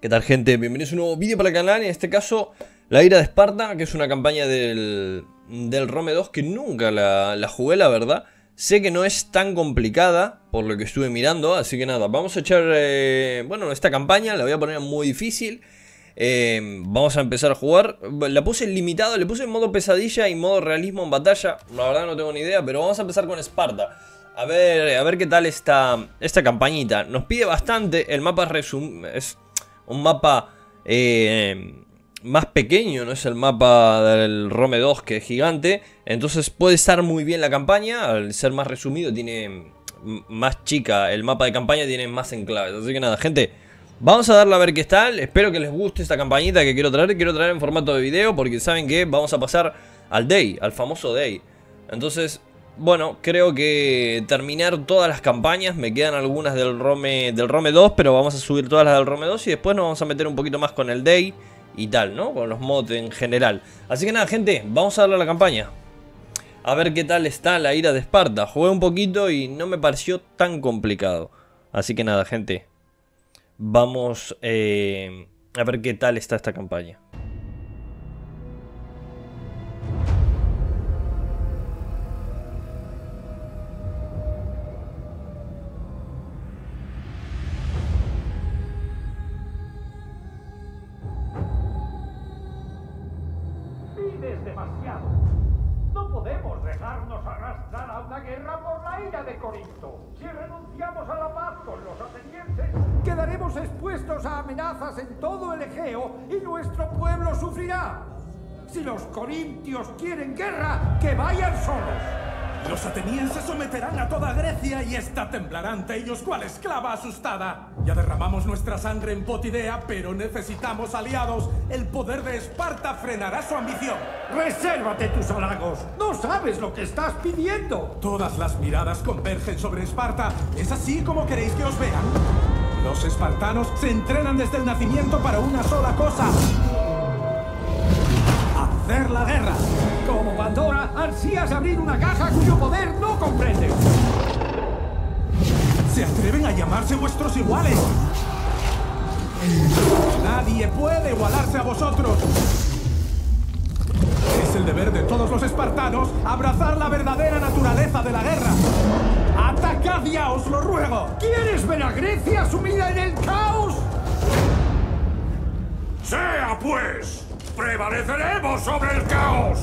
¿Qué tal, gente? Bienvenidos a un nuevo vídeo para el canal. En este caso, la ira de Esparta, que es una campaña del Rome 2 que nunca la jugué, la verdad. Sé que no es tan complicada, por lo que estuve mirando, así que nada, vamos a echar, bueno, esta campaña la voy a poner muy difícil. Vamos a empezar a jugar. La puse en limitado, le puse en modo pesadilla y modo realismo en batalla. La verdad no tengo ni idea, pero vamos a empezar con Esparta. A ver qué tal esta campañita. Nos pide bastante, el mapa es un mapa más pequeño, no es el mapa del Rome 2 que es gigante. Entonces puede estar muy bien la campaña. Al ser más resumido, tiene más chica el mapa de campaña, tiene más enclaves. Así que nada, gente, vamos a darle a ver qué tal. Espero que les guste esta campañita que quiero traer. Quiero traer en formato de video porque saben que vamos a pasar al Day, al famoso Day. Entonces, bueno, creo que terminar todas las campañas. Me quedan algunas del Rome 2, pero vamos a subir todas las del Rome 2 y después nos vamos a meter un poquito más con el Day y tal, ¿no? Con los mods en general. Así que nada, gente, vamos a darle a la campaña. A ver qué tal está la ira de Esparta. Jugué un poquito y no me pareció tan complicado. Así que nada, gente, vamos a ver qué tal está esta campaña. Pides demasiado. No podemos dejarnos arrastrar a una guerra por la ira de Corinto. Si renunciamos a la paz con los atenienses, quedaremos expuestos a amenazas en todo el Egeo y nuestro pueblo sufrirá. Si los corintios quieren guerra, que vayan solos. Los atenienses someterán a toda Grecia y esta temblará ante ellos cual esclava asustada. Ya derramamos nuestra sangre en Potidea, pero necesitamos aliados. El poder de Esparta frenará su ambición. Resérvate tus halagos. No sabes lo que estás pidiendo. Todas las miradas convergen sobre Esparta. ¿Es así como queréis que os vean? Los espartanos se entrenan desde el nacimiento para una sola cosa: hacer la guerra. Como Pandora, ansías abrir una caja cuyo poder no comprendes. ¿Se atreven a llamarse vuestros iguales? Nadie puede igualarse a vosotros. Es el deber de todos los espartanos abrazar la verdadera naturaleza de la guerra. ¡Atacad ya, os lo ruego! ¿Quieres ver a Grecia sumida en el caos? ¡Sea pues! ¡Prevaleceremos sobre el caos!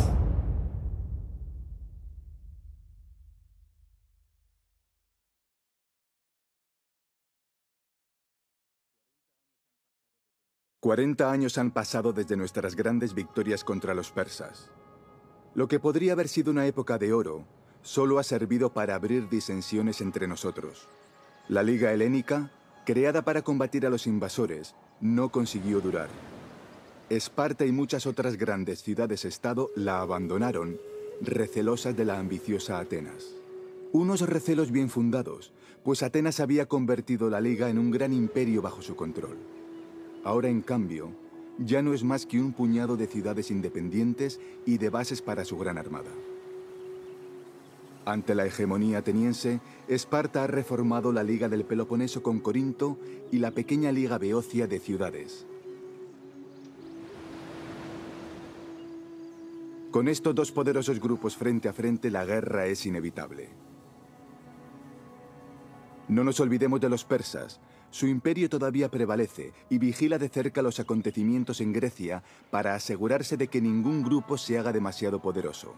«40 años han pasado desde nuestras grandes victorias contra los persas. Lo que podría haber sido una época de oro, solo ha servido para abrir disensiones entre nosotros. La Liga Helénica, creada para combatir a los invasores, no consiguió durar. Esparta y muchas otras grandes ciudades-estado la abandonaron, recelosas de la ambiciosa Atenas. Unos recelos bien fundados, pues Atenas había convertido la Liga en un gran imperio bajo su control. Ahora, en cambio, ya no es más que un puñado de ciudades independientes y de bases para su gran armada. Ante la hegemonía ateniense, Esparta ha reformado la Liga del Peloponeso con Corinto y la pequeña Liga Beocia de ciudades. Con estos dos poderosos grupos frente a frente, la guerra es inevitable. No nos olvidemos de los persas. Su imperio todavía prevalece y vigila de cerca los acontecimientos en Grecia para asegurarse de que ningún grupo se haga demasiado poderoso.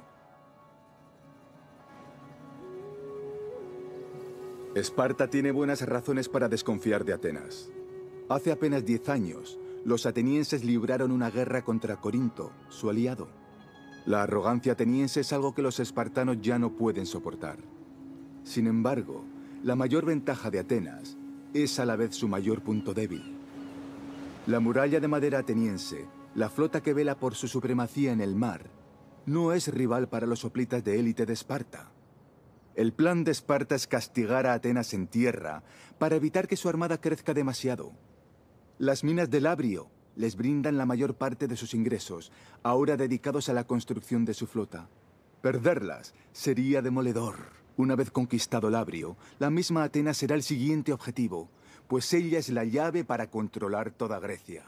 Esparta tiene buenas razones para desconfiar de Atenas. Hace apenas 10 años, los atenienses libraron una guerra contra Corinto, su aliado. La arrogancia ateniense es algo que los espartanos ya no pueden soportar. Sin embargo, la mayor ventaja de Atenas es a la vez su mayor punto débil. La muralla de madera ateniense, la flota que vela por su supremacía en el mar, no es rival para los hoplitas de élite de Esparta. El plan de Esparta es castigar a Atenas en tierra para evitar que su armada crezca demasiado. Las minas de Labrio les brindan la mayor parte de sus ingresos, ahora dedicados a la construcción de su flota. Perderlas sería demoledor. Una vez conquistado Labrio, la misma Atenas será el siguiente objetivo, pues ella es la llave para controlar toda Grecia.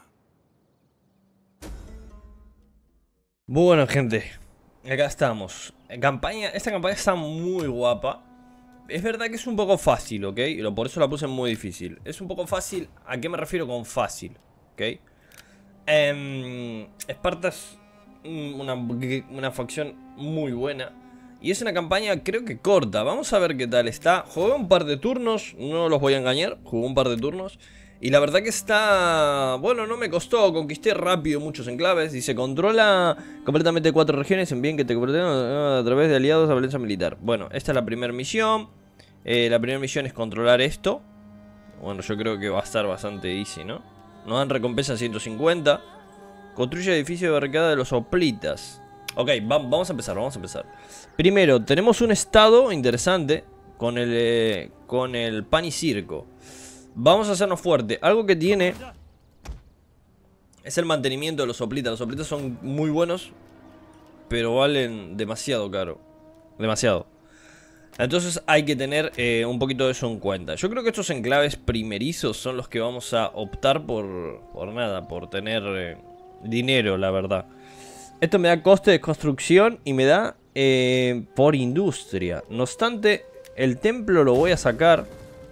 Bueno, gente, acá estamos. Esta campaña está muy guapa. Es verdad que es un poco fácil, ¿ok? Por eso la puse muy difícil. Es un poco fácil. ¿A qué me refiero con fácil? ¿Ok? Esparta es una facción muy buena. Y es una campaña, creo que corta. Vamos a ver qué tal está. Jugué un par de turnos, no los voy a engañar. Jugué un par de turnos. Y la verdad que está... Bueno, no me costó. Conquisté rápido muchos enclaves. Y se controla completamente 4 regiones en bien que te protegen a través de aliados a violencia militar. Bueno, esta es la primera misión. La primera misión es controlar esto. Bueno, yo creo que va a estar bastante easy, ¿no? Nos dan recompensa 150. Construye edificio de barricada de los hoplitas. Ok, vamos a empezar, Primero, tenemos un estado interesante con el pan y circo. Vamos a hacernos fuerte. Algo que tiene es el mantenimiento de los hoplitas. Los hoplitas son muy buenos, pero valen demasiado caro. Demasiado. Entonces hay que tener un poquito de eso en cuenta. Yo creo que estos enclaves primerizos son los que vamos a optar por tener dinero, la verdad. Esto me da coste de construcción y me da por industria. No obstante, el templo lo voy a sacar.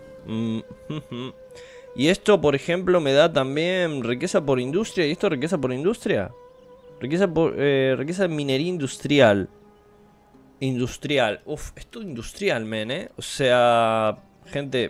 Y esto, por ejemplo, me da también riqueza por industria. ¿Y esto riqueza por industria? Riqueza de minería industrial. Industrial. Uf, esto industrial, men, O sea, gente...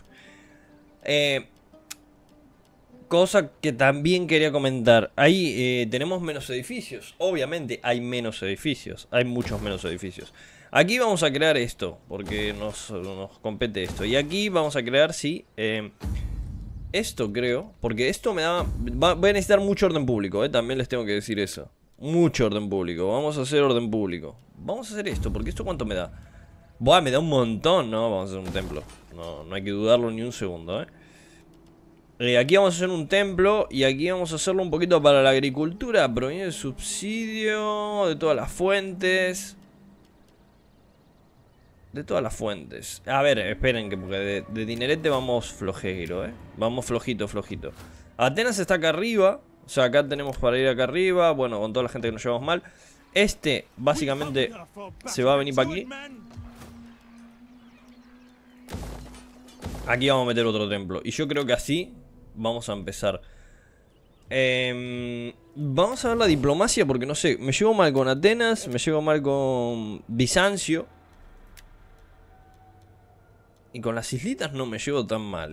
cosa que también quería comentar. Ahí tenemos menos edificios. Obviamente hay menos edificios. Hay muchos menos edificios. Aquí vamos a crear esto, porque nos compete esto. Y aquí vamos a crear, sí, esto creo. Porque esto me da... Voy a necesitar mucho orden público, también les tengo que decir eso. Mucho orden público. Vamos a hacer orden público. Vamos a hacer esto, porque esto ¿cuánto me da? Buah, me da un montón, ¿no? Vamos a hacer un templo. No hay que dudarlo ni un segundo, aquí vamos a hacer un templo. Y aquí vamos a hacerlo un poquito para la agricultura. Proviene del subsidio de todas las fuentes. De todas las fuentes. A ver, esperen que porque de dinerete vamos flojero, Vamos flojito. Atenas está acá arriba. O sea, acá tenemos para ir acá arriba. Bueno, con toda la gente que nos llevamos mal. Este, básicamente, se va a venir para aquí. Aquí vamos a meter otro templo. Y yo creo que así vamos a empezar. Vamos a ver la diplomacia porque no sé. Me llevo mal con Atenas. Me llevo mal con Bizancio. Y con las islitas no me llevo tan mal,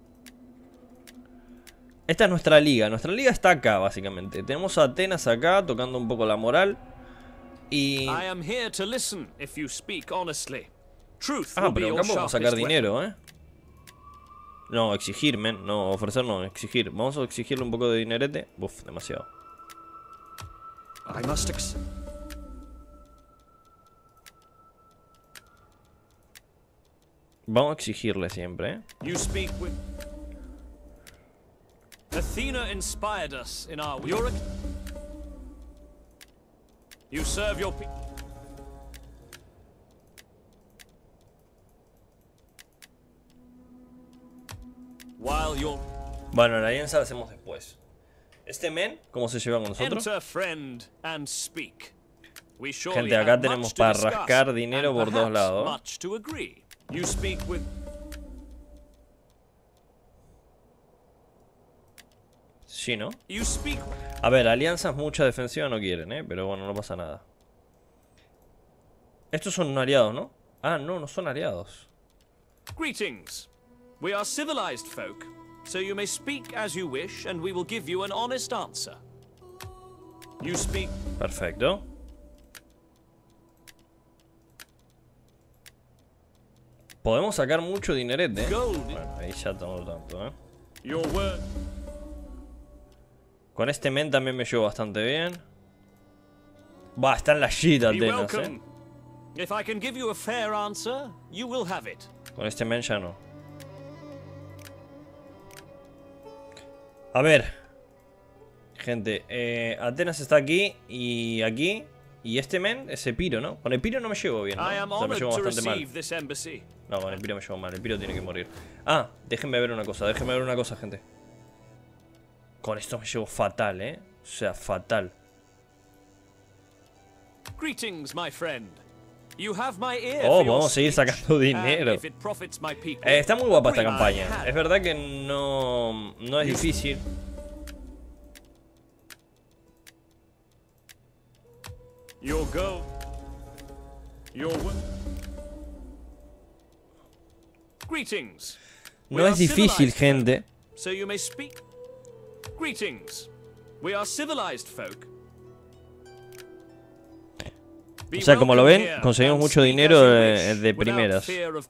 Esta es nuestra liga. Nuestra liga está acá, básicamente. Tenemos a Atenas acá, tocando un poco la moral. Y... pero acá podemos sacar dinero, No, exigir, men. No, ofrecer no, exigir. Vamos a exigirle un poco de dinerete. Uf, demasiado. Vamos a exigirle siempre, Athena inspired us in our work. You serve your people. While you're... Bueno, la alianza la hacemos después. Este men, ¿cómo se lleva con nosotros? Enter, friend, and speak. We Gente, acá tenemos para rascar dinero por todos lados. Much to agree. You speak with... Sí, ¿no? A ver, alianzas mucha defensiva no quieren, pero bueno, no pasa nada. Estos son aliados, ¿no? Ah, no son aliados. Greetings. We are civilized folk, so you may speak as you wish and we will give you an honest answer. You speak... Perfecto. Podemos sacar mucho dinerete, Bueno, ahí ya tengo tanto, Your word. Con este men también me llevo bastante bien. Va, está en la shit Atenas, If I can give you a fair answer, you will have it. Con este men ya no. A ver. Gente, Atenas está aquí y aquí. Y este men es Epiro, ¿no? Con Epiro no me llevo bien, ¿no? I am O sea, me honored llevo to bastante mal. receive this embassy. No, con Epiro me llevo mal. Epiro tiene que morir. Ah, déjenme ver una cosa, gente. Con esto me llevo fatal, ¿eh? O sea, fatal. Greetings, my friend. You have my ear Oh, for your vamos a seguir speech, sacando dinero. and if it profits my people, Está muy guapa esta bring my campaña. hand. Es verdad que no es difícil. Your go. Your Greetings. No es difícil, gente. So you may speak. Greetings. We are civilized folk. O sea, como lo ven, conseguimos mucho dinero de primeras.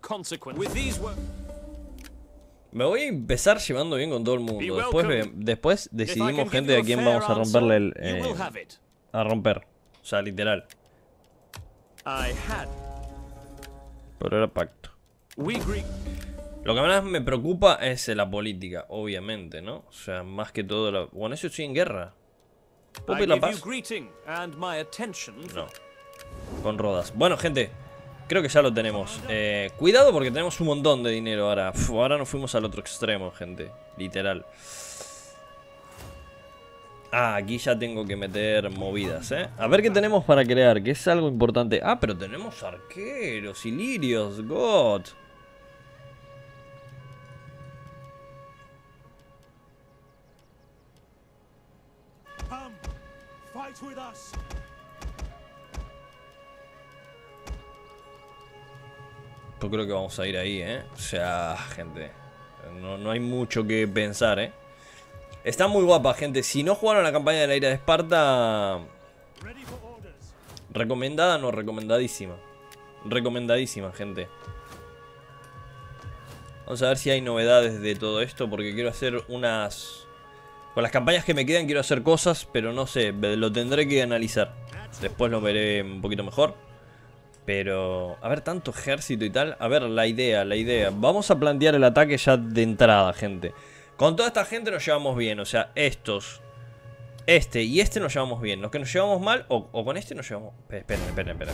Me voy a empezar llevando bien con todo el mundo. Después decidimos, gente, a quién vamos a romperle a romper. O sea, literal. Pero era pacto. Lo que más me preocupa es la política, obviamente, ¿no? O sea, más que todo Bueno, eso estoy en guerra. ¿Puedo pedir la paz? No. Con Rodas. Bueno, gente, creo que ya lo tenemos. Cuidado porque tenemos un montón de dinero ahora. Ahora nos fuimos al otro extremo, gente. Literal. Ah, aquí ya tengo que meter movidas, ¿eh? A ver qué tenemos para crear, que es algo importante. Ah, pero tenemos arqueros y lirios. God. Fight with us. Yo creo que vamos a ir ahí, ¿eh? O sea, gente, no hay mucho que pensar, ¿eh? Está muy guapa, gente. Si no jugaron la campaña de la ira de Esparta, recomendada, no, recomendadísima. Recomendadísima, gente. Vamos a ver si hay novedades de todo esto, porque quiero hacer unas... Con las campañas que me quedan quiero hacer cosas, pero no sé, lo tendré que analizar. Después lo veré un poquito mejor. Pero, a ver, tanto ejército y tal. A ver, la idea. Vamos a plantear el ataque ya de entrada, gente. Con toda esta gente nos llevamos bien. O sea, estos, este y este nos llevamos bien. Los que nos llevamos mal, o con este nos llevamos... Esperen.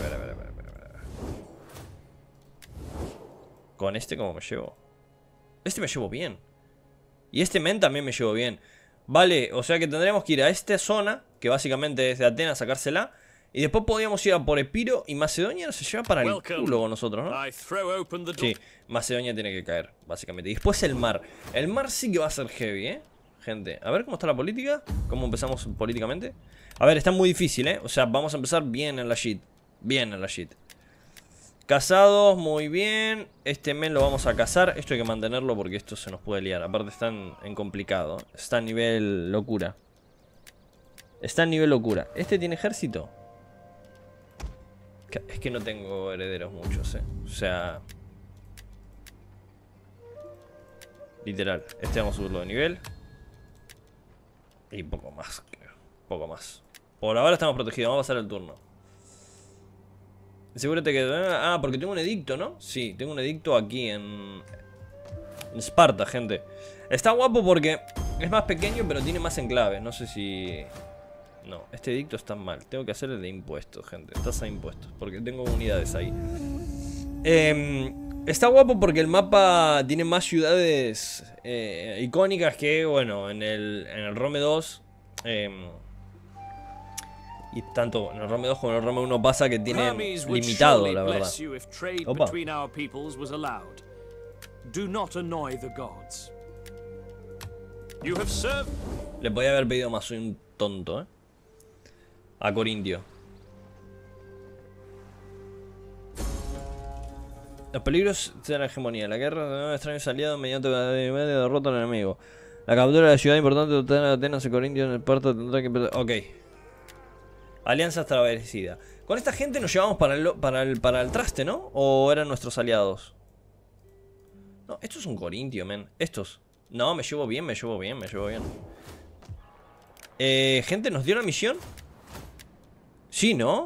Con este, ¿cómo me llevo? Este me llevo bien. Y este men también me llevo bien. Vale, o sea que tendremos que ir a esta zona, que básicamente es de Atenas, sacársela. Y después podríamos ir a por Epiro. Y Macedonia se lleva para el culo con nosotros, ¿no? Sí, Macedonia tiene que caer, básicamente. Y después el mar. El mar sí que va a ser heavy, ¿eh? Gente, a ver cómo está la política. ¿Cómo empezamos políticamente? A ver, está muy difícil, ¿eh? O sea, vamos a empezar bien en la shit. Bien en la shit. Casados, muy bien. Este men lo vamos a cazar. Esto hay que mantenerlo porque esto se nos puede liar. Aparte está en complicado. Está a nivel locura. Está a nivel locura. ¿Este tiene ejército? Es que no tengo herederos muchos, O sea... Literal. Este vamos a subirlo de nivel. Y poco más, creo. Poco más. Por ahora estamos protegidos. Vamos a pasar el turno. Asegúrate que... Ah, porque tengo un edicto, ¿no? Sí, tengo un edicto aquí en Esparta, gente. Está guapo porque es más pequeño, pero tiene más enclaves. No sé si... No, este edicto está mal. Tengo que hacer el de impuestos, gente. Tasa de impuestos, porque tengo unidades ahí. Está guapo porque el mapa tiene más ciudades icónicas que, bueno, en el Rome 2. Y tanto en el Rome 2 como en el Rome 1 pasa que tienen limitado, la verdad. Opa. Le podía haber pedido más, soy un tonto, a Corintio. Los peligros de la hegemonía. La guerra de extraños aliados mediante la derrota al enemigo. La captura de la ciudad importante de Atenas y Corintio en Esparta tendrá que... Ok. Alianza establecida. Con esta gente nos llevamos para el traste, ¿no? ¿O eran nuestros aliados? No, estos son Corintio, men. Estos. No, me llevo bien. Gente, ¿nos dio la misión? Sí, ¿no?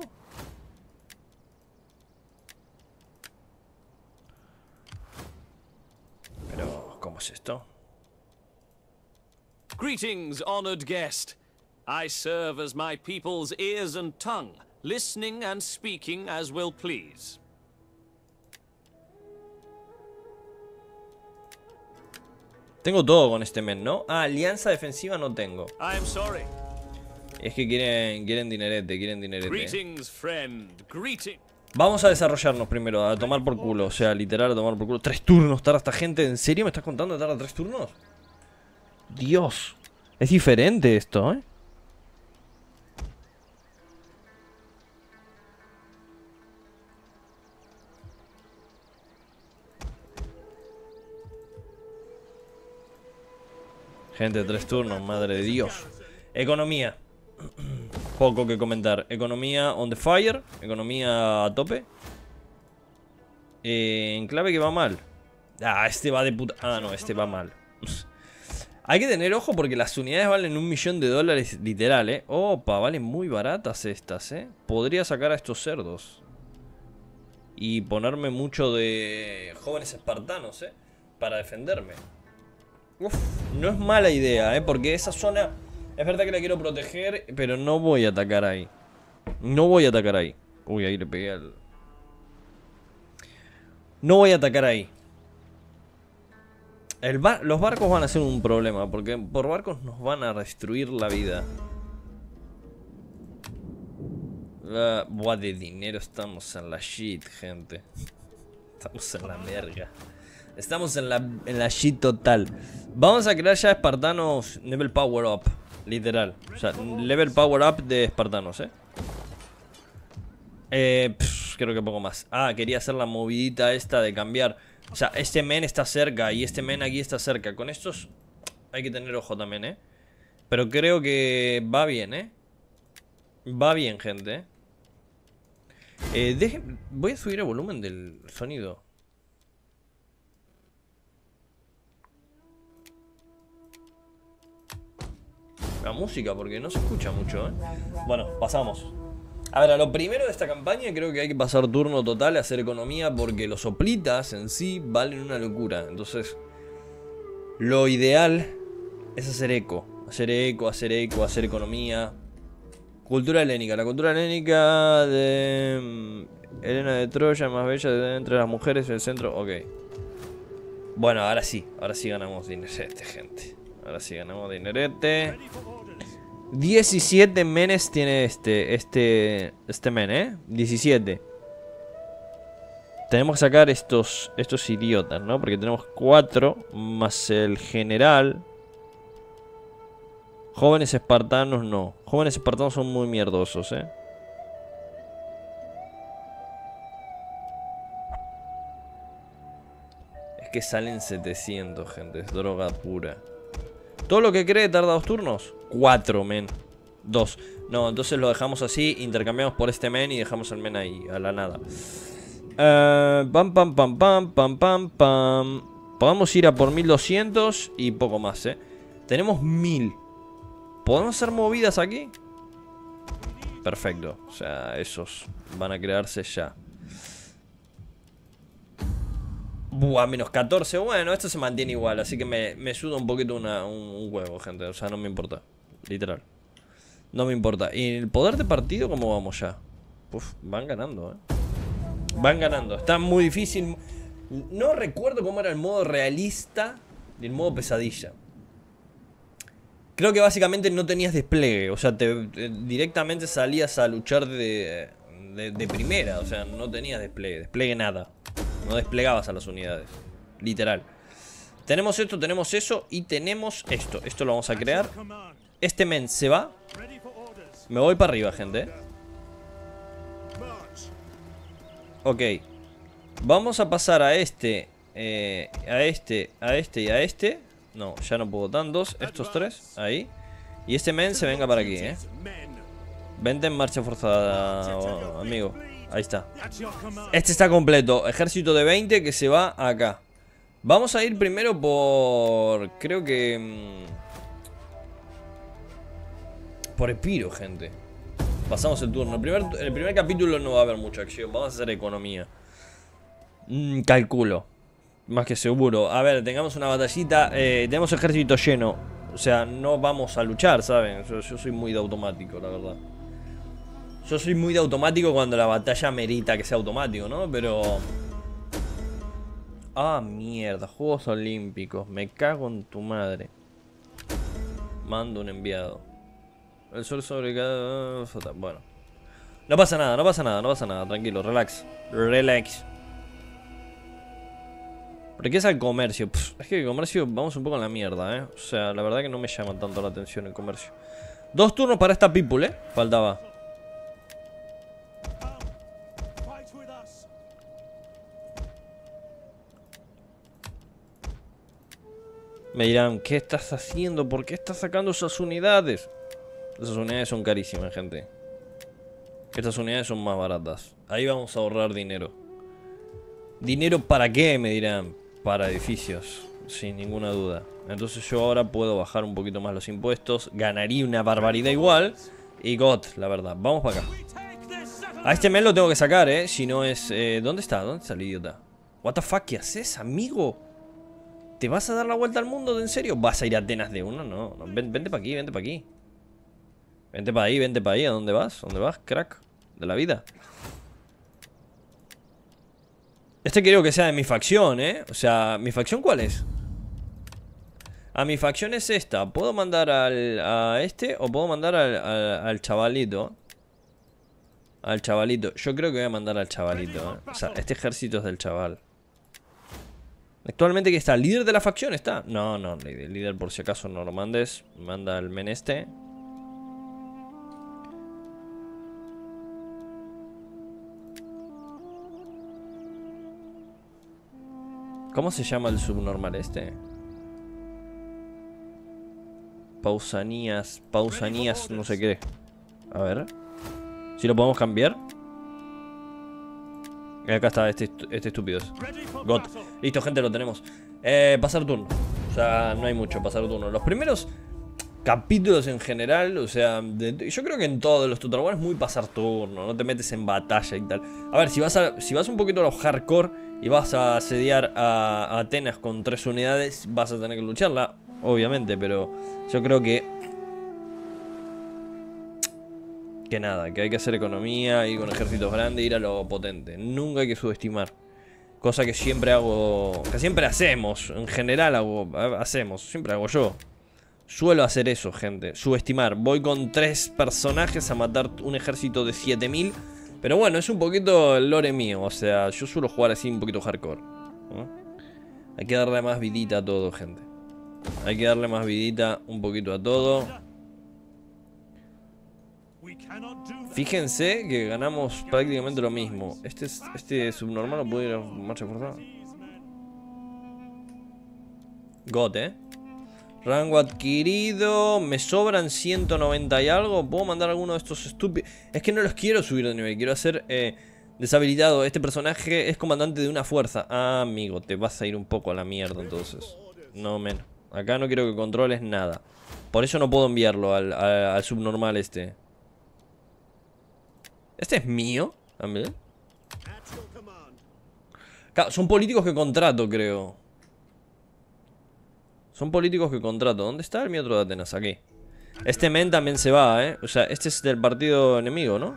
Pero, ¿cómo es esto? Greetings, honored guest. I serve as my people's ears and tongue, listening and speaking as will please. Tengo todo con este men, ¿no? Ah, alianza defensiva no tengo. I am sorry. Es que quieren dinerete, Greetings, friend. Greetings. Vamos a desarrollarnos primero, a tomar por culo. O sea, literal, a tomar por culo. 3 turnos tarda esta gente. ¿En serio me estás contando que tarda 3 turnos? Dios. Es diferente esto, ¿eh? Gente, 3 turnos, madre de Dios. Economía. Poco que comentar. Economía on the fire. Economía a tope. Enclave que va mal. Ah, este va de puta... Ah, no, este va mal. Hay que tener ojo porque las unidades valen $1.000.000 literal, ¿eh? Opa, valen muy baratas estas, ¿eh? Podría sacar a estos cerdos. Y ponerme mucho de jóvenes espartanos, ¿eh? Para defenderme. Uf, no es mala idea, ¿eh? Porque esa zona... Es verdad que la quiero proteger, pero no voy a atacar ahí. No voy a atacar ahí. Uy, ahí le pegué al... No voy a atacar ahí. Los barcos van a ser un problema, porque por barcos nos van a destruir la vida. Buah, de dinero estamos en la shit, gente. Estamos en la verga. Estamos en la shit total. Vamos a crear ya espartanos level power up. Literal. O sea, level power up de espartanos, creo que poco más. Ah, quería hacer la movidita esta de cambiar. O sea, este men está cerca y este men aquí está cerca. Con estos hay que tener ojo también, Pero creo que va bien, Va bien, gente, voy a subir el volumen del sonido. La música, porque no se escucha mucho, Bueno, pasamos. A ver, a lo primero de esta campaña creo que hay que pasar turno total a hacer economía, porque los soplitas en sí valen una locura. Entonces, lo ideal es hacer eco. Hacer economía. Cultura helénica. La cultura helénica de Helena de Troya, más bella de entre las mujeres en el centro. Ok. Bueno, ahora sí ganamos dinerete, gente. Ahora sí ganamos dinerete. 17 menes tiene este men, 17. Tenemos que sacar estos idiotas, ¿no? Porque tenemos 4 más el general. Jóvenes espartanos no. Jóvenes espartanos son muy mierdosos, Es que salen 700, gente. Es droga pura. Todo lo que cree tarda 2 turnos. 4, men. 2. No, entonces lo dejamos así. Intercambiamos por este men y dejamos el men ahí, a la nada. Podemos ir a por 1200 y poco más, Tenemos 1000. ¿Podemos hacer movidas aquí? Perfecto. O sea, esos van a crearse ya. Buah, menos 14. Bueno, esto se mantiene igual. Así que me suda un poquito un huevo, gente. O sea, no me importa. Literal. No me importa. ¿Y el poder de partido cómo vamos ya? Uf, van ganando, Van ganando. Está muy difícil. No recuerdo cómo era el modo realista y el modo pesadilla. Creo que básicamente no tenías despliegue. O sea, directamente salías a luchar de primera. O sea, no tenías despliegue. Despliegue nada. No desplegabas a las unidades. Literal. Tenemos esto, tenemos eso y tenemos esto. Esto lo vamos a crear. Este men se va. Me voy para arriba, gente. Ok. Vamos a pasar a este. A este y a este. No, ya no puedo tantos. Estos 3, ahí. Y este men se venga para aquí, Vente en marcha forzada, amigo. Ahí está. Este está completo. Ejército de 20 que se va acá. Vamos a ir primero por... Creo que... por Epiro, gente. Pasamos el turno. El primer capítulo no va a haber mucha acción. Vamos a hacer economía. Calculo. Más que seguro. A ver, tengamos una batallita. Tenemos ejército lleno. O sea, no vamos a luchar, ¿saben? Yo soy muy de automático, la verdad. Yo soy muy de automático cuando la batalla merita que sea automático, ¿no? Pero... Ah, mierda, Juegos Olímpicos. Me cago en tu madre. Mando un enviado. El sol sobre cada... Bueno. No pasa nada, no pasa nada, no pasa nada. Tranquilo, relax. Relax. ¿Pero qué es el comercio? Es que el comercio vamos un poco en la mierda, ¿eh? O sea, la verdad que no me llama tanto la atención el comercio. 2 turnos para esta people, ¿eh? Faltaba. Me dirán, ¿qué estás haciendo? ¿Por qué estás sacando esas unidades? Esas unidades son carísimas, gente. Estas unidades son más baratas. Ahí vamos a ahorrar dinero. ¿Dinero para qué? Me dirán. Para edificios, sin ninguna duda. Entonces yo ahora puedo bajar un poquito más los impuestos. Ganaría una barbaridad igual. Y God, la verdad. Vamos para acá. A este men lo tengo que sacar, Si no es... ¿Dónde está? ¿Dónde está el idiota? What the fuck, ¿qué haces, amigo? ¿Te vas a dar la vuelta al mundo? ¿En serio? ¿Vas a ir a Atenas de uno? No, no. Vente para aquí, vente para aquí. Vente para ahí, vente para ahí. ¿A dónde vas? ¿Dónde vas, crack? De la vida. Este quiero que sea de mi facción, O sea, ¿mi facción cuál es? A mi facción es esta. ¿Puedo mandar a este o puedo mandar al chavalito? Al chavalito. Yo creo que voy a mandar al chavalito, O sea, este ejército es del chaval. Actualmente, ¿qué está? ¿Líder de la facción está? No, no, líder por si acaso no lo mandes. Manda al men este. ¿Cómo se llama el subnormal este? Pausanías, no sé qué. A ver. Si lo podemos cambiar. Y acá está este estúpido. God. Listo, gente, lo tenemos. Pasar turno. O sea, no hay mucho, pasar turno. Los primeros capítulos en general, o sea, yo creo que en todos los Total War es muy pasar turno. No te metes en batalla y tal. A ver, si vas un poquito a los hardcore y vas a asediar a Atenas con 3 unidades, vas a tener que lucharla, obviamente, pero yo creo que nada, que hay que hacer economía, ir con ejércitos grandes, ir a lo potente. Nunca hay que subestimar. Cosa que siempre hago, que siempre hacemos, en general siempre hago yo. Suelo hacer eso, gente, subestimar. Voy con 3 personajes a matar un ejército de 7000. Pero bueno, es un poquito el lore mío. O sea, yo suelo jugar así un poquito hardcore, ¿no? Hay que darle más vidita a todo, gente. Hay que darle más vidita un poquito a todo. Fíjense que ganamos prácticamente lo mismo. Este subnormal no puede ir a marcha forzada. God, Rango adquirido. Me sobran 190 y algo. ¿Puedo mandar alguno de estos estúpidos? Es que no los quiero subir de nivel. Quiero hacer deshabilitado. Este personaje es comandante de una fuerza. Ah, amigo, te vas a ir un poco a la mierda entonces. No, men. Acá no quiero que controles nada. Por eso no puedo enviarlo al subnormal este. ¿Este es mío? ¿También? Claro, son políticos que contrato, creo. Son políticos que contrato. ¿Dónde está el mi otro de Atenas? Aquí. Este men también se va, O sea, este es del partido enemigo, ¿no?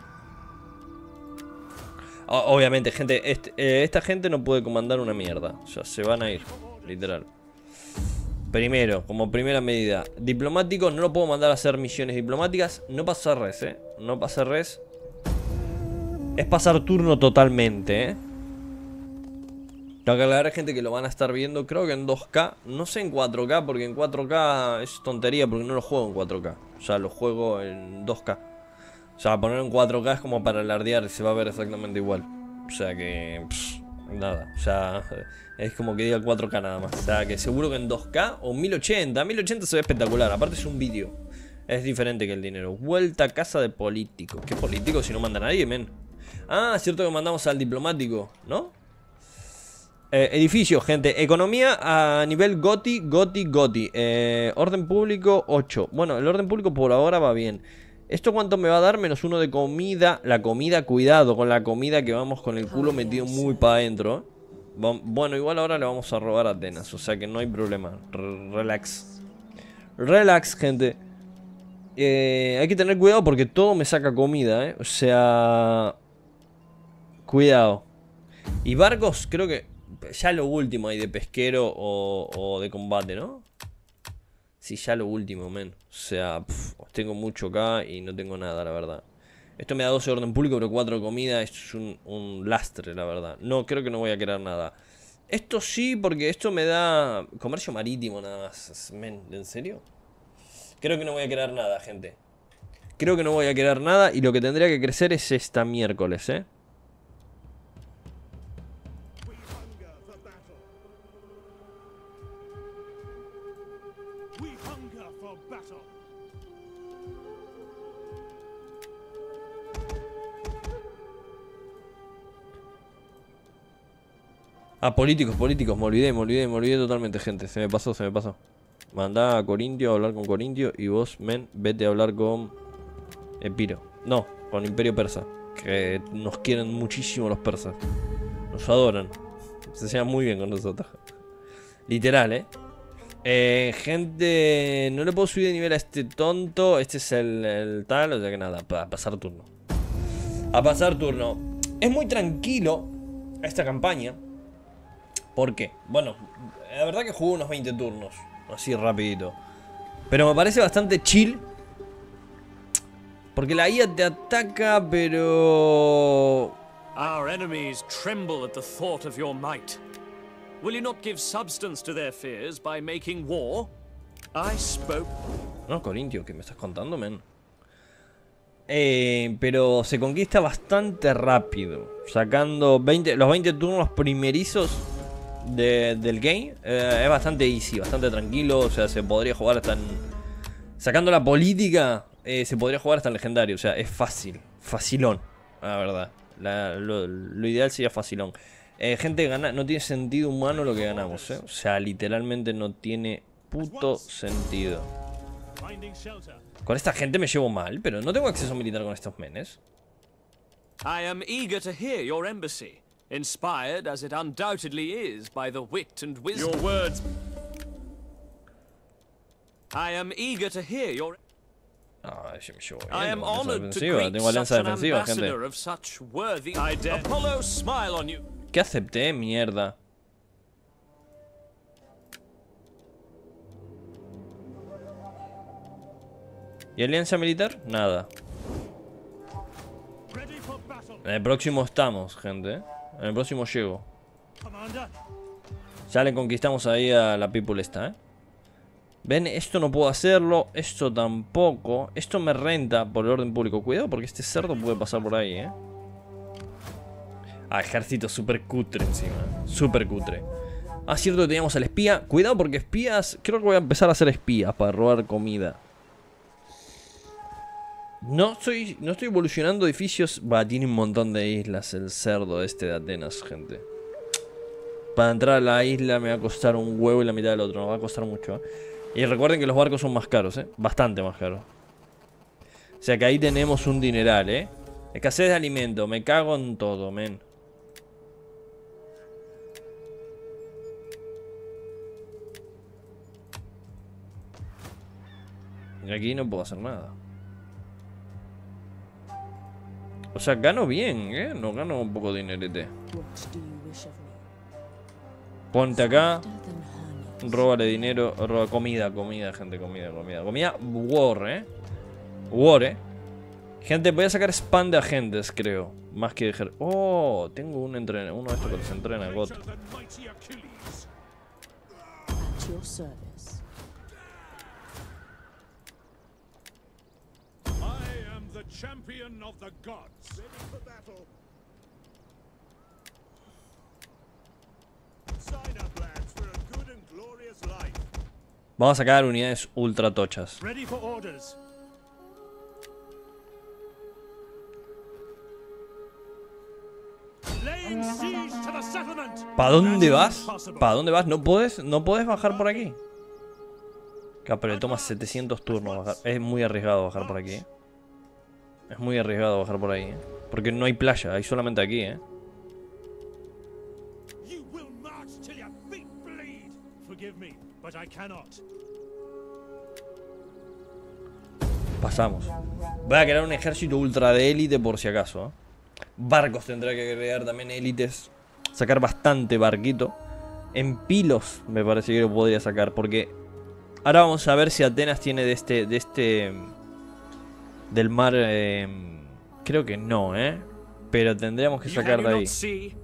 Obviamente, gente, esta gente no puede comandar una mierda. O sea, se van a ir, literal. Primero, como primera medida, diplomático, no lo puedo mandar a hacer misiones diplomáticas. No pasa res, No pasa res. Es pasar turno totalmente, Tengo que aclarar, gente, que lo van a estar viendo, creo que en 2K. No sé en 4K, porque en 4K es tontería, porque no lo juego en 4K. O sea, lo juego en 2K. O sea, ponerlo en 4K es como para alardear y se va a ver exactamente igual. O sea que... nada, o sea, es como que diga 4K nada más. O sea, que seguro que en 2K o 1080. 1080 se ve espectacular, aparte es un vídeo. Es diferente que el dinero. Vuelta a casa de políticos. ¿Qué político si no manda a nadie, men? Ah, cierto que mandamos al diplomático, ¿no? Edificio, gente. Economía a nivel GOTI. Orden público 8. Bueno, el orden público por ahora va bien. ¿Esto cuánto me va a dar? -1 de comida. La comida, cuidado con la comida, que vamos con el culo metido muy para adentro. Bueno, igual ahora le vamos a robar a Atenas, o sea que no hay problema. Relax. Relax, gente. Hay que tener cuidado porque todo me saca comida, ¿eh? O sea... Cuidado. Y barcos, creo que... Ya lo último hay de pesquero o de combate, ¿no? Sí, ya lo último, men. O sea, tengo mucho acá y no tengo nada, la verdad. Esto me da 12 de orden público, pero 4 de comida. Esto es un lastre, la verdad. No, creo que no voy a querer nada. Esto sí, porque esto me da comercio marítimo nada más. Men, ¿en serio? Creo que no voy a querer nada, gente. Creo que no voy a querer nada. Y lo que tendría que crecer es esta miércoles, ¿eh? Ah, políticos, me olvidé totalmente, gente. Se me pasó. Mandá a Corintio a hablar con Corintio. Y vos, men, vete a hablar con Epiro. No, con Imperio Persa. Que nos quieren muchísimo los persas. Nos adoran. Se llevan muy bien con nosotros. Literal, gente, no le puedo subir de nivel a este tonto. Este es el tal, o sea que nada, a pasar turno. A pasar turno. Es muy tranquilo esta campaña. ¿Por qué? Bueno, la verdad que jugué unos 20 turnos. Así rapidito. Pero me parece bastante chill. Porque la IA te ataca, pero... Our enemies tremble at the thought of your might. Will you not give substance to their fears by making war? I spoke... No, Corintio, ¿qué me estás contando, men? Pero se conquista bastante rápido. Sacando los 20 turnos primerizos del game. Es bastante easy, bastante tranquilo. O sea, se podría jugar hasta en... Sacando la política, se podría jugar hasta en legendario. O sea, es fácil, facilón, la verdad. Lo ideal sería facilón. Gente, no tiene sentido humano lo que ganamos, O sea, literalmente no tiene puto sentido. Con esta gente me llevo mal, pero no tengo acceso militar con estos menes. I am eager to hear your embassy, inspired as it undoubtedly is by the wit and wisdom. Your words. I am eager to hear your... yo me llevo bien. I am honored to greet such an ambassador of such worthy... Apollo smile on you. ¿Qué acepté? Mierda. ¿Y alianza militar? Nada. En el próximo estamos, gente. En el próximo llego. Ya le conquistamos ahí a la people esta, Ven, esto no puedo hacerlo. Esto tampoco. Esto me renta por el orden público. Cuidado porque este cerdo puede pasar por ahí, Ah, ejército super cutre encima. Super cutre. Ah, cierto que teníamos al espía. Cuidado porque espías... Creo que voy a empezar a hacer espías para robar comida. No estoy evolucionando edificios. Va, tiene un montón de islas el cerdo este de Atenas, gente. Para entrar a la isla me va a costar un huevo y la mitad del otro. No va a costar mucho, Y recuerden que los barcos son más caros, Bastante más caros. O sea que ahí tenemos un dineral, Escasez de alimento. Me cago en todo, men. Y aquí no puedo hacer nada. O sea, gano bien, No gano un poco de dinerete. Ponte acá. Róbale dinero. Roba comida, gente, comida. Comida, war, War, Gente, voy a sacar spam de agentes, creo. Más que dejar... Oh, tengo uno de estos que los entrena, God. Champion of the gods. Ready for battle. Sign up, lads, for a good and glorious life. Vamos a sacar unidades ultra tochas. Ready for orders. Laying siege to the settlement. ¿Para dónde vas? ¿Para dónde vas? ¿No puedes bajar por aquí? Claro, pero le toma 700 turnos bajar. Es muy arriesgado bajar por aquí, Es muy arriesgado bajar por ahí, Porque no hay playa, hay solamente aquí, pasamos. Voy a crear un ejército ultra de élite por si acaso, ¿eh? Barcos tendré que crear también élites. Sacar bastante barquito. En Pilos me parece que lo podría sacar. Porque ahora vamos a ver si Atenas tiene de este del mar. Creo que no, pero tendríamos que sacar de ahí.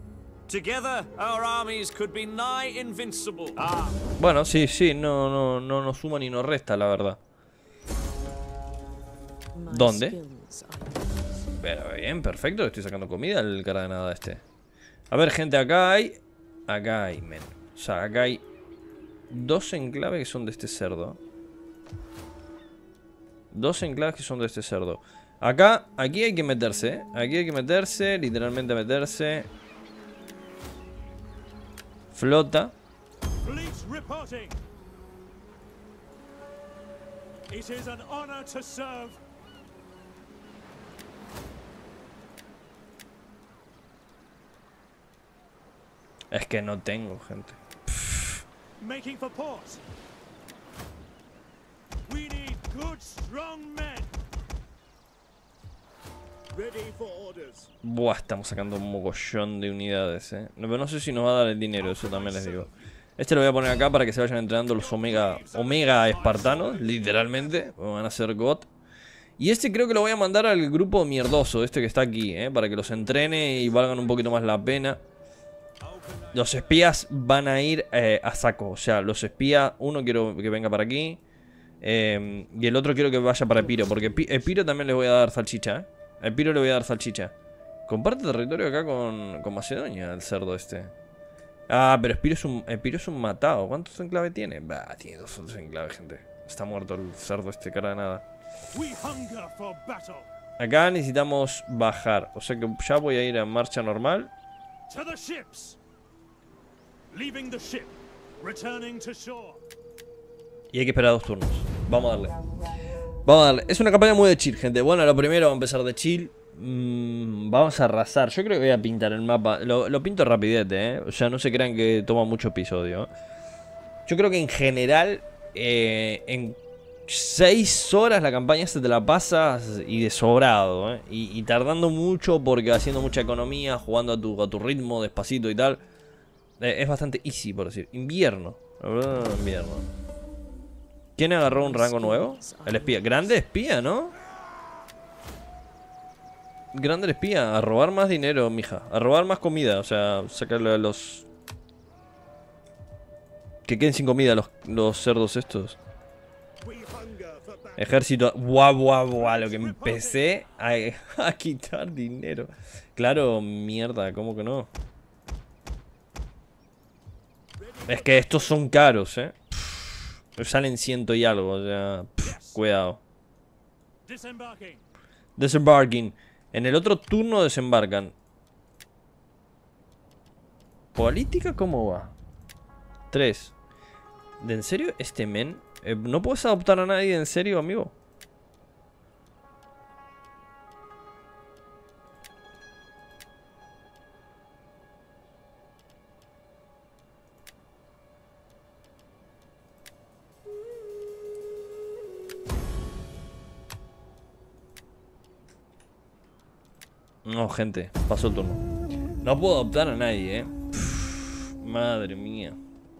Bueno, sí, no nos suma ni nos resta, la verdad. ¿Dónde? Pero bien, perfecto, estoy sacando comida el cara de nada este. A ver, gente, acá hay, men. O sea, acá hay 2 enclaves que son de este cerdo. 2 enclaves que son de este cerdo. Aquí hay que meterse, Aquí hay que meterse, literalmente meterse. Flota. Es que no tengo, gente. Making for port. We need good, strong men. Ready for orders. Buah, estamos sacando un mogollón de unidades, No, pero no sé si nos va a dar el dinero, eso también les digo. Este lo voy a poner acá para que se vayan entrenando los omega espartanos, literalmente. Van a ser God. Y este creo que lo voy a mandar al grupo mierdoso, este que está aquí, para que los entrene y valgan un poquito más la pena. Los espías van a ir a saco. O sea, los espías, uno quiero que venga para aquí. Y el otro quiero que vaya para Epiro. Porque Epiro también le voy a dar salchicha, A Epiro le voy a dar salchicha. Comparte territorio acá con Macedonia, el cerdo este. Ah, pero Epiro es un matado. ¿Cuántos enclaves tiene? Bah, tiene 2 enclaves, gente. Está muerto el cerdo este, cara de nada. Acá necesitamos bajar. O sea que ya voy a ir a marcha normal. Y hay que esperar 2 turnos. Vamos a darle. Vamos a darle. Es una campaña muy de chill, gente. Bueno, lo primero vamos a empezar de chill. Vamos a arrasar. Yo creo que voy a pintar el mapa. Lo pinto rapidete, O sea, no se crean que toma mucho episodio. Yo creo que en general en 6 horas la campaña se te la pasas y de sobrado, y tardando mucho porque haciendo mucha economía, jugando a tu ritmo, despacito y tal. Es bastante easy, por decir. Invierno. Invierno. ¿Quién agarró un rango nuevo? El espía. Grande espía, ¿no? Grande el espía. A robar más dinero, mija. A robar más comida. O sea, sacarle a los... Que queden sin comida los cerdos estos. Ejército. Buah. Lo que empecé a quitar dinero. Claro, mierda. ¿Cómo que no? Es que estos son caros, Salen 100 y algo, o sea, cuidado. Desembarking. En el otro turno desembarcan. ¿Política cómo va? 3. ¿De en serio este men? ¿No puedes adoptar a nadie en serio, amigo? No, gente, pasó el turno. No puedo adoptar a nadie, madre mía.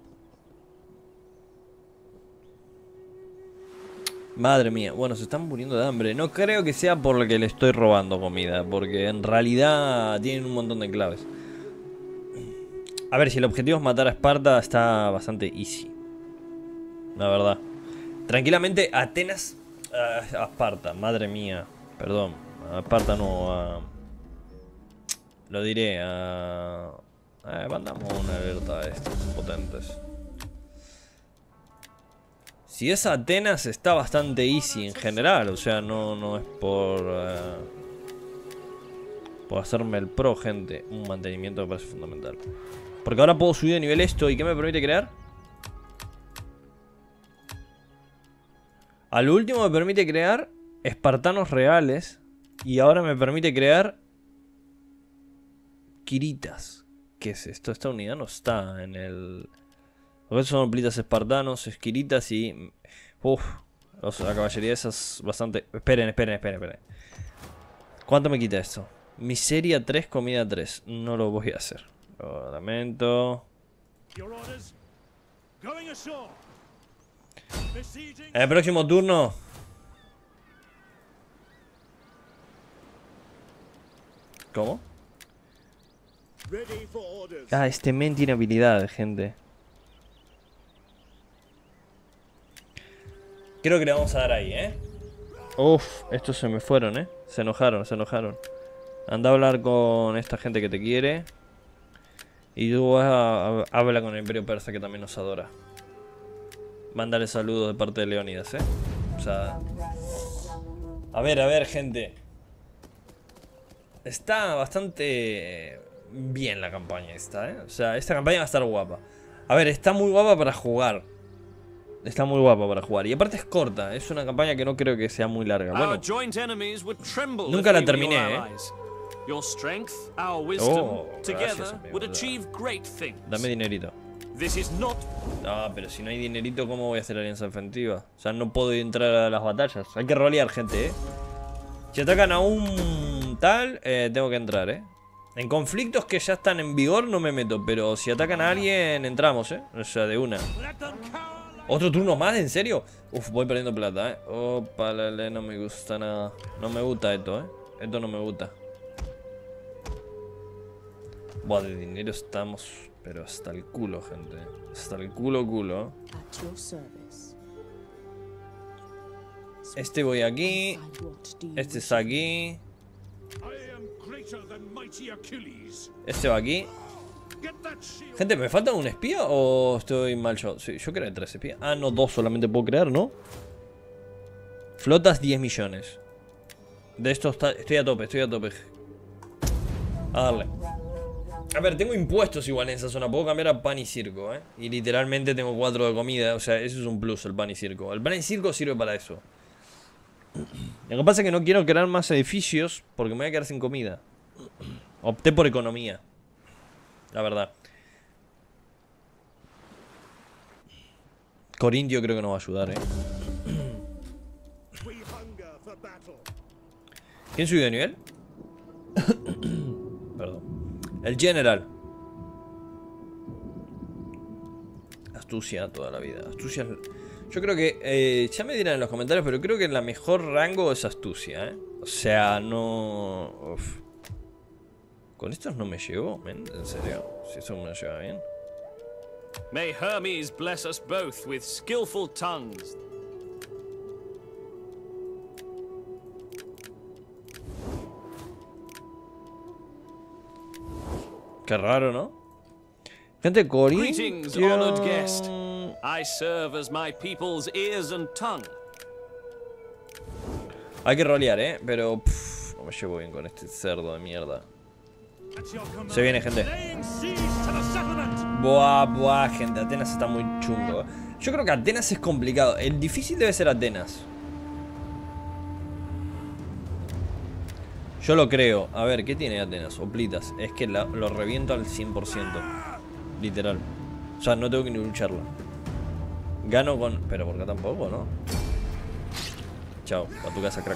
Madre mía. Bueno, se están muriendo de hambre. No creo que sea por lo que le estoy robando comida, porque en realidad tienen un montón de claves. A ver, si el objetivo es matar a Esparta, está bastante easy, la verdad. Tranquilamente, Atenas a Esparta, madre mía. Perdón, a Esparta no, lo diré, mandamos una alerta a estos potentes. Si es Atenas está bastante easy en general, o sea, no es por hacerme el pro, gente. Un mantenimiento me parece fundamental. Porque ahora puedo subir de nivel esto. ¿Y qué me permite crear? Al último me permite crear espartanos reales. Y ahora me permite crear quiritas. ¿Qué es esto? Esta unidad no está en el... Porque son plitas espartanos, esquiritas y... La caballería esa es bastante... Esperen. ¿Cuánto me quita esto? Miseria 3, comida 3. No lo voy a hacer. Lo lamento. En el próximo turno. ¿Cómo? Ah, este men tiene habilidades, gente. Creo que le vamos a dar ahí, Uf, estos se me fueron, Se enojaron. Anda a hablar con esta gente que te quiere. Y tú vas a hablar con el Imperio Persa, que también nos adora. Mándale saludos de parte de Leónidas, O sea... A ver, gente. Está bastante bien la campaña esta, O sea, esta campaña va a estar guapa. A ver, está muy guapa para jugar. Y aparte es corta. Es una campaña que no creo que sea muy larga. Bueno, nunca la terminé, gracias, amigo. Dame dinerito. No, pero si no hay dinerito, ¿cómo voy a hacer alianza defensiva? O sea, no puedo entrar a las batallas. Hay que rolear, gente, Si atacan a un tal, tengo que entrar, En conflictos que ya están en vigor no me meto. Pero si atacan a alguien, entramos, O sea, de una. ¿Otro turno más? ¿En serio? Uf, voy perdiendo plata, Opa, no me gusta nada. No me gusta esto, Esto no me gusta. Buah, de dinero estamos... Pero hasta el culo, gente. Hasta el culo. Este voy aquí. Este está aquí. Este va aquí. Gente, ¿me falta un espía o estoy mal yo? Sí, yo creé 3 espías. Ah, no, 2 solamente puedo crear, ¿no? Flotas 10 millones. De esto estoy a tope. A darle. A ver, tengo impuestos igual en esa zona. Puedo cambiar a pan y circo, Y literalmente tengo 4 de comida. O sea, eso es un plus, el pan y circo. El pan y circo sirve para eso. Lo que pasa es que no quiero crear más edificios porque me voy a quedar sin comida. Opté por economía. La verdad. Corintio creo que nos va a ayudar, ¿Quién subió de nivel? Perdón. El general. Astucia toda la vida. Astucia. Yo creo que... ya me dirán en los comentarios, pero creo que la mejor rango es astucia, O sea, no... Uf. Con estos no me llevo, men. En serio. Si eso me lleva bien. May Hermes bless us both with skillful tongues. Qué raro, ¿no? Gente, Greetings, honored guest. I serve as my people's ears and tongue. Hay que rolear, pero no me llevo bien con este cerdo de mierda. Se viene, gente. Buah, gente. Atenas está muy chungo. Yo creo que Atenas es complicado. El difícil debe ser Atenas. Yo lo creo. A ver, ¿qué tiene Atenas? Hoplitas. Es que lo reviento al 100%. Literal. O sea, no tengo que ni lucharlo. Gano con... Pero por acá tampoco, ¿no? Chao, a tu casa, crack.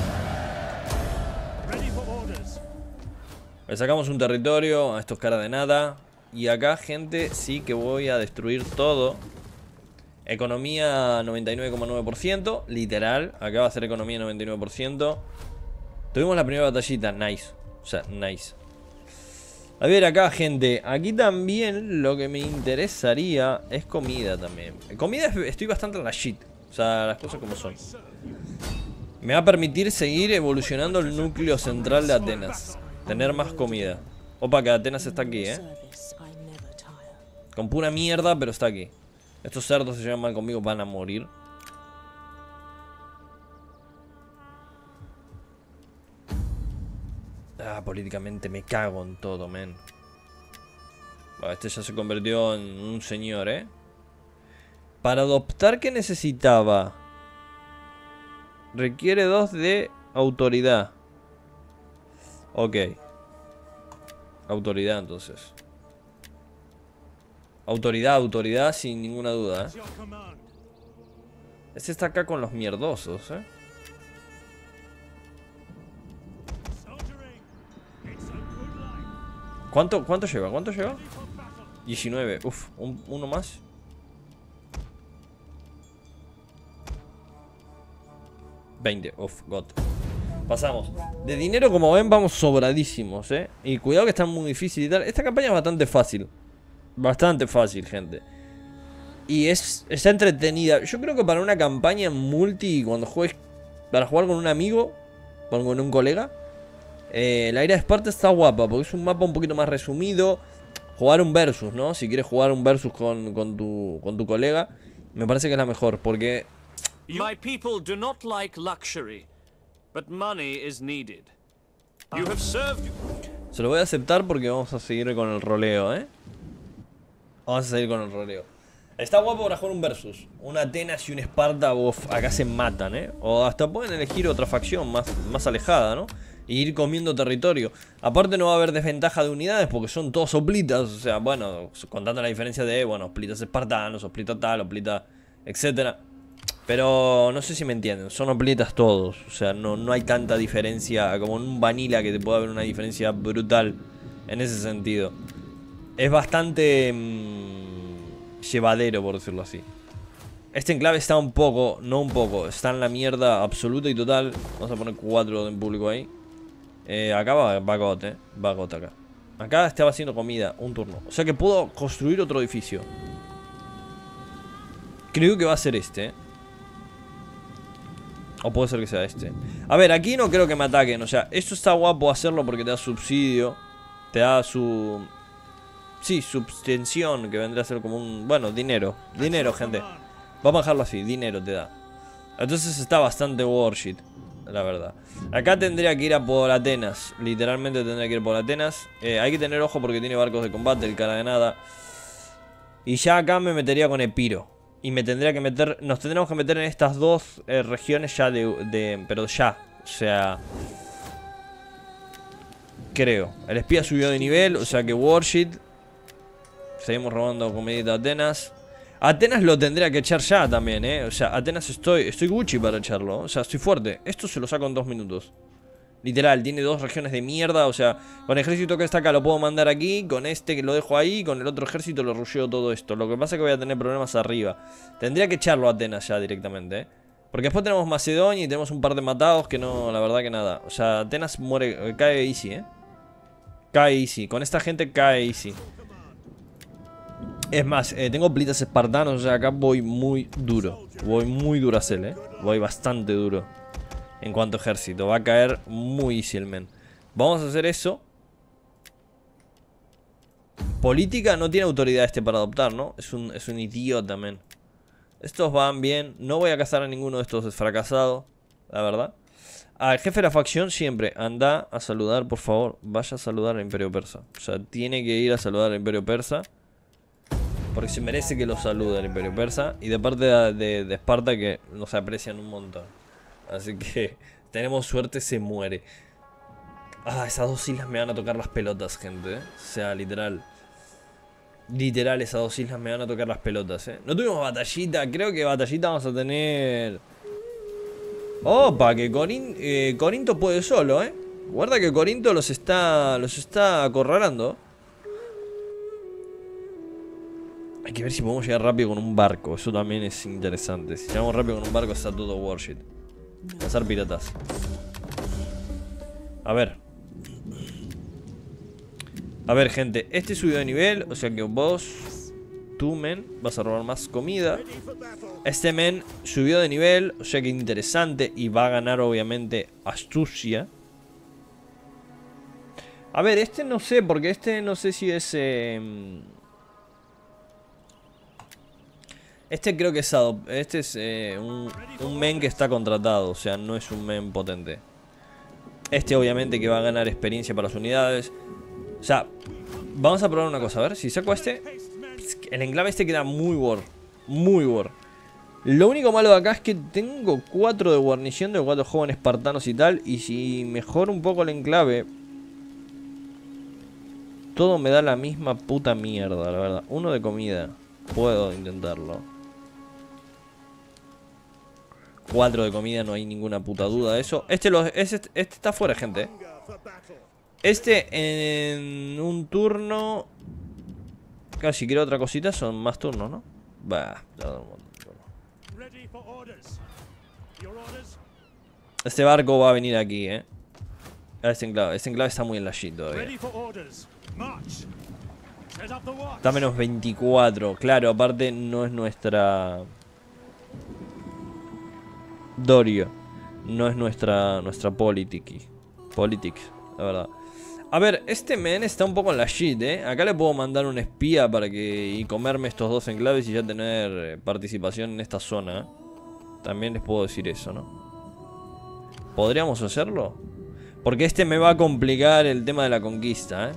Le sacamos un territorio a estos caras de nada. Y acá, gente, sí que voy a destruir todo. Economía 99,9%. Literal, acá va a ser economía 99%. Tuvimos la primera batallita, nice. O sea, nice. A ver acá, gente. Aquí también lo que me interesaría es comida también. Comida estoy bastante en la shit. O sea, las cosas como son. Me va a permitir seguir evolucionando el núcleo central de Atenas. Tener más comida. Opa, que Atenas está aquí, Con pura mierda, pero está aquí. Estos cerdos se llevan mal conmigo, van a morir. Ah, políticamente me cago en todo, men. Este ya se convirtió en un señor, Para adoptar, ¿qué necesitaba? Requiere 2 de autoridad. Ok. Autoridad, entonces. Autoridad sin ninguna duda, Este está acá con los mierdosos, ¿Cuánto lleva? ¿Cuánto lleva? 19. Uf, uno más. Uf, God. Pasamos. De dinero, como ven, vamos sobradísimos, Y cuidado que está muy difícil y tal. Esta campaña es bastante fácil. Bastante fácil, gente. Y está entretenida. Yo creo que para una campaña multi, cuando juegues para jugar con un amigo, con un colega, la Ira de Esparta está guapa, porque es un mapa un poquito más resumido. Jugar un versus, ¿no? Si quieres jugar un versus con tu colega, me parece que es la mejor, porque... My people do not like luxury, but money is needed. You have served... Se lo voy a aceptar porque vamos a seguir con el roleo, Vamos a seguir con el roleo. Está guapo para jugar un versus. Un Atenas y un Esparta, acá se matan, O hasta pueden elegir otra facción más alejada, ¿no? Y ir comiendo territorio. Aparte no va a haber desventaja de unidades porque son todos soplitas. O sea, bueno, contando la diferencia de, bueno, hoplitas espartanos, hoplita tal, hoplita, etcétera. Pero no sé si me entienden, son hoplitas todos. O sea, no hay tanta diferencia como en un vanilla que te puede haber una diferencia brutal en ese sentido. Es bastante llevadero, por decirlo así. Este enclave está un poco, no un poco, está en la mierda absoluta y total. Vamos a poner 4 en público ahí. Acá va God, va God acá. Acá estaba haciendo comida, un turno. O sea que puedo construir otro edificio. Creo que va a ser este, O puede ser que sea este. A ver, aquí no creo que me ataquen. O sea, esto está guapo hacerlo porque te da subsidio. Te da su... Sí, substención, que vendría a ser como un... Bueno, dinero. Dinero, gente. Vamos a dejarlo así, dinero te da. Entonces está bastante worship, la verdad. Acá tendría que ir a por Atenas. Literalmente tendría que ir por Atenas. Hay que tener ojo porque tiene barcos de combate, el cara de nada. Y ya acá me metería con Epiro. Y me tendría que meter... Nos tendremos que meter en estas dos regiones ya pero ya. O sea... Creo. El espía subió de nivel, o sea que worship. Seguimos robando comidita a Atenas. Atenas lo tendría que echar ya también, O sea, Atenas estoy Gucci para echarlo. O sea, estoy fuerte. Esto se lo saco en 2 minutos. Literal, tiene 2 regiones de mierda. O sea, con el ejército que está acá lo puedo mandar aquí. Con este que lo dejo ahí. Con el otro ejército lo rusheo todo esto. Lo que pasa es que voy a tener problemas arriba. Tendría que echarlo a Atenas ya directamente, Porque después tenemos Macedonia y tenemos un par de matados que no, la verdad que nada. O sea, Atenas muere, cae easy, Cae easy. Con esta gente cae easy. Es más, tengo plitas espartanos, o sea, acá voy muy duro. Voy muy duracel, Voy bastante duro. En cuanto a ejército, va a caer muy easy el men. Vamos a hacer eso. Política no tiene autoridad este para adoptar, ¿no? Es un idiota, men. Estos van bien. No voy a cazar a ninguno de estos, es fracasado, la verdad. Al jefe de la facción siempre anda a saludar, por favor. Vaya a saludar al Imperio Persa. O sea, tiene que ir a saludar al Imperio Persa. Porque se merece que lo salude el Imperio Persa. Y de parte de Esparta que nos aprecian un montón. Así que tenemos suerte, se muere. Ah, esas 2 islas me van a tocar las pelotas, gente, O sea, literal. Literal, esas 2 islas me van a tocar las pelotas, No tuvimos batallita. Creo que batallita vamos a tener... Opa, que Corinto puede solo, Guarda que Corinto los está acorralando. Hay que ver si podemos llegar rápido con un barco. Eso también es interesante. Si llegamos rápido con un barco está todo worship. Cazar piratas. A ver. A ver, gente. Este subió de nivel. O sea que vos, tú, men, vas a robar más comida. Este men subió de nivel. O sea que interesante. Y va a ganar obviamente astucia. A ver, este no sé. Porque este no sé si es... Este creo que es un men que está contratado. O sea, no es un men potente. Este obviamente que va a ganar experiencia para las unidades. O sea, vamos a probar una cosa. A ver, si saco este, el enclave este queda muy war. Muy war. Lo único malo de acá es que tengo 4 de guarnición de 4 jóvenes espartanos y tal. Y si mejoro un poco el enclave, todo me da la misma puta mierda, la verdad. 1 de comida. Puedo intentarlo. 4 de comida, no hay ninguna puta duda de eso. Este está fuera, gente. Este en un turno. Claro, si quiero otra cosita son más turnos, ¿no? Bah, este barco va a venir aquí, Este enclave está muy en la shit todavía. Está menos 24. Claro, aparte no es nuestra Dorio. No es nuestra politics, la verdad. A ver, este men está un poco en la shit, Acá le puedo mandar un espía para que y comerme estos dos enclaves y ya tener participación en esta zona. También les puedo decir eso, ¿no? ¿Podríamos hacerlo? Porque este me va a complicar el tema de la conquista,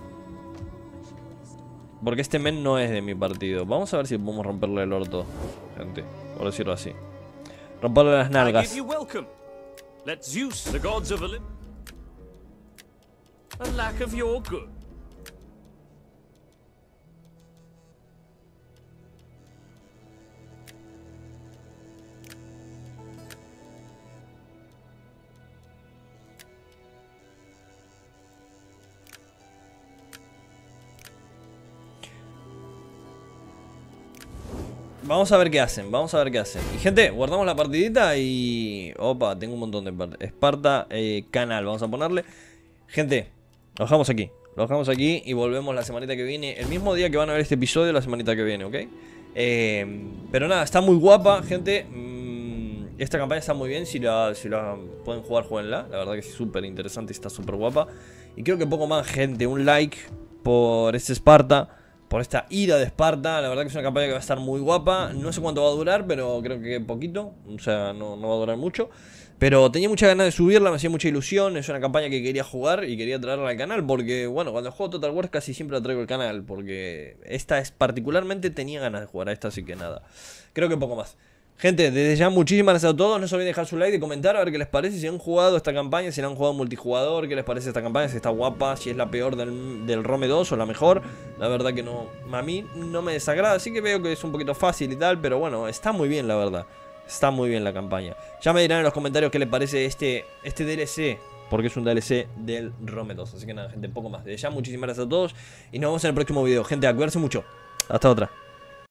Porque este men no es de mi partido. Vamos a ver si podemos romperle el orto, gente, por decirlo así. Romperle las nalgas. Let Zeus, the gods of Olympus, a lack of your good. Vamos a ver qué hacen, vamos a ver qué hacen. Y gente, guardamos la partidita y... Opa, tengo un montón de... Esparta, canal, vamos a ponerle. Gente, lo dejamos aquí y volvemos la semanita que viene. El mismo día que van a ver este episodio, la semanita que viene, ¿ok? Pero nada, está muy guapa, gente. Esta campaña está muy bien, si la pueden jugar, jueguenla. La verdad que es súper interesante y está súper guapa. Y creo que poco más, gente, un like por este Esparta, por esta ira de Esparta. La verdad que es una campaña que va a estar muy guapa. No sé cuánto va a durar, pero creo que poquito. O sea, no va a durar mucho. Pero tenía muchas ganas de subirla, me hacía mucha ilusión. Es una campaña que quería jugar y quería traerla al canal. Porque, bueno, cuando juego Total War casi siempre la traigo al canal. Porque esta es particularmente, tenía ganas de jugar a esta, así que nada. Creo que poco más. Gente, desde ya muchísimas gracias a todos. No se olviden de dejar su like, de comentar a ver qué les parece. Si han jugado esta campaña, si la han jugado multijugador, qué les parece esta campaña, si está guapa, si es la peor del Rome 2 o la mejor. La verdad que no, a mí no me desagrada. Sí que veo que es un poquito fácil y tal, pero bueno, está muy bien, la verdad. Está muy bien la campaña. Ya me dirán en los comentarios qué les parece este DLC, porque es un DLC del Rome 2. Así que nada, gente, poco más. Desde ya muchísimas gracias a todos y nos vemos en el próximo video. Gente, a cuidarse mucho. Hasta otra.